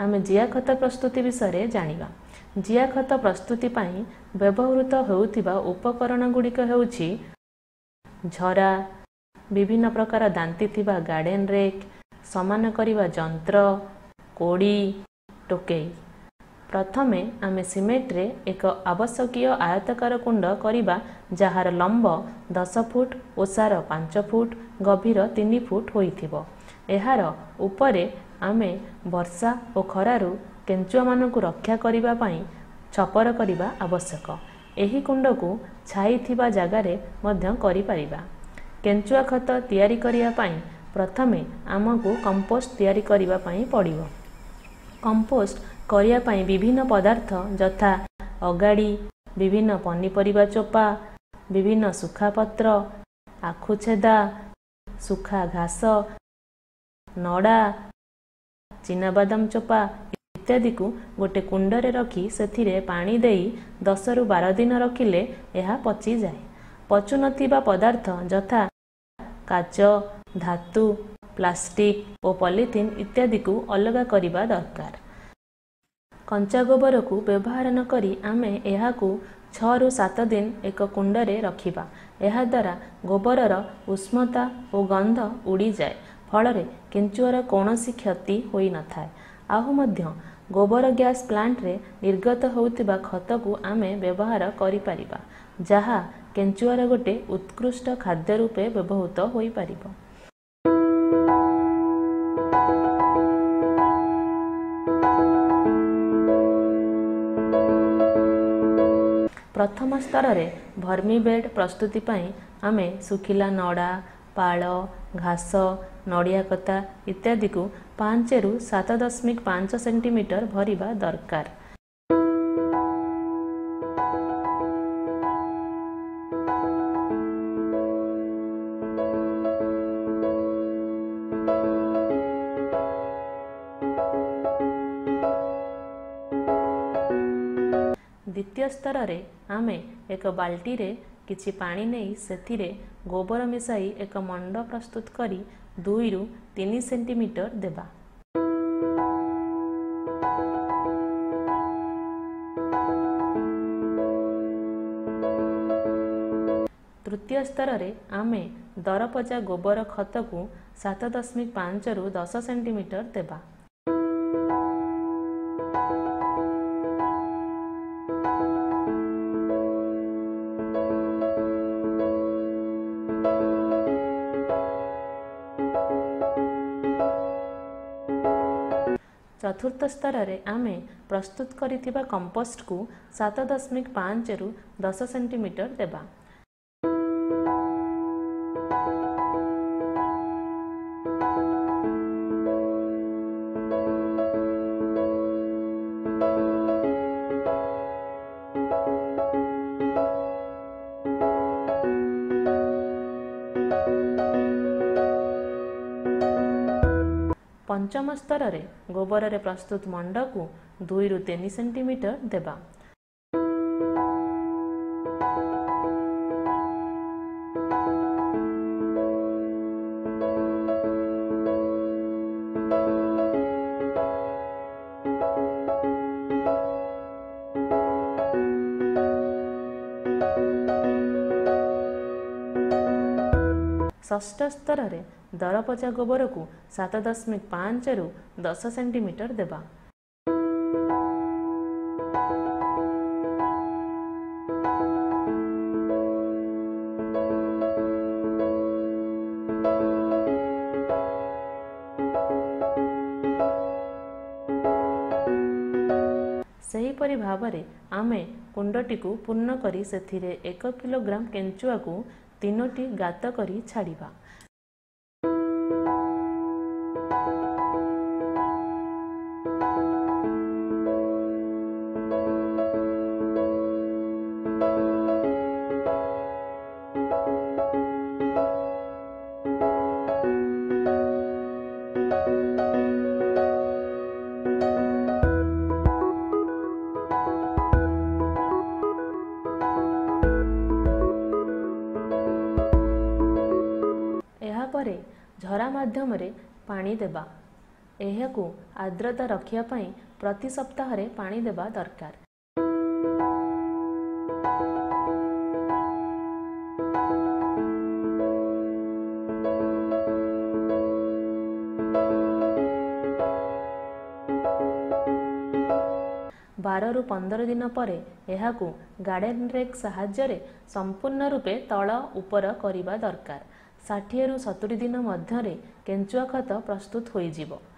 आमे जिया खत प्रस्तुति विषय जानिबा। जिया खत प्रस्तुति पाई व्यवहृत होउथिबा उपकरण गुड़िक हेउछि झरा, विभिन्न प्रकार दांती थिबा गार्डन रेक, समान करिबा जंत्र, कोड़ी, टोकेई। प्रथमे आमे सिमेंट रे एक आवश्यकीय आयताकार कुंड करिबा जहार लंब 10 फुट, ओसार 5 फुट, गभीर 3 फुट होइथिबो। एहार उपरे आमे वर्षा और खरारु केंचुआ मानकु रक्षा करिबा पाई छपर करिबा आवश्यक। एही कुंड को छाई थिबा जगारे मध्य करि परिबा। केंचुआ खत तैयारी करिया पाई प्रथमे आमको कंपोस्ट तैयारी करिबा पाई पड़िबो। कंपोस्ट करिया पाई विभिन्न पदार्थ जथा अगाड़ी, विभिन्न पनीपरिबा चोपा, विभिन्न सुखा पत्र, आखु छेदा, सुखा घास, नड़ा, चिनाबादाम चोपा इत्यादि को गोटे कुंडरे रखी सेथिरे पानी देई 10 रु 12 दिन रखिले यह पची जाए। पचु नथिबा पदार्थ जथा काच, धातु, प्लास्टिक और पॉलिथीन इत्यादि को अलग करिबा दरकार। कंचा गोबर को व्यवहार न करी आमे यहा को 6 रु 7 दिन एक कुंडरे रखिबा। यहा द्वारा गोबरर उष्णता और गंध उड़ी जाए, फलरे केंचुआर कौनसी क्षति होई न थाए। आहु मध्य गोबर गैस प्लांट रे निर्गत होउतिबा खत को आमे व्यवहार करि परिबा, जहा केंचुआर गोटे उत्कृष्ट खाद्य रूपे व्यवहृत होई परिबो। प्रथम स्तर रे भर्मी बेड प्रस्तुति पाई आमे सुखिला नड़ा, पाल, घास, नड़िया कता इत्यादि को 5 रु 7.5 सेंटीमीटर भरिबा दरकार। द्वितीय स्तर रे आमे एक बाल्टी रे किछि पानी नहीं सेथिरे गोबर मिसाई एक मंड प्रस्तुत करी 2 रु 3 सेंटीमीटर देबा। तृतीय स्तर रे आमे दरपजा गोबर खत को 7.5 रु 10 सेंटीमीटर देबा। चतुर्थ स्तर रे आमे प्रस्तुत करिथिबा कंपोस्ट को 7.5 रु 10 सेंटीमीटर देबा। पंचम स्तर रे गोबर रे प्रस्तुत मंड को 2 रु 3 सेंटीमीटर देबा। षष्ठ स्तर रे दरपचा गोबर को 7.5 रु 10 सेंटीमीटर देबा। सेहीपरि भावरे आमे कुंडटी को पूर्ण करी सेथिरे 1 किलोग्राम केंचुआ को 3टी गात करी छाड़िबा। झरा माध्यम रे पानी देबा। ଏହାକୁ ଆର୍ଦ୍ରତା ରଖିବା ପାଇଁ ପ୍ରତି ସପ୍ତାହରେ ପାଣି ଦେବା ଦରକାର। ବାରରୁ 15 ଦିନ ପରେ ଏହାକୁ ଗାର୍ଡେନ ରେକ୍ ସାହାଯ୍ୟରେ ସମ୍ପୂର୍ଣ୍ଣ ରୂପେ ତଳ ଉପର କରିବା ଦରକାର। 60ରୁ 70 ଦିନ ମଧ୍ୟରେ କେଞ୍ଚୁଆ ଖତ ପ୍ରସ୍ତୁତ ହୋଇଯିବ।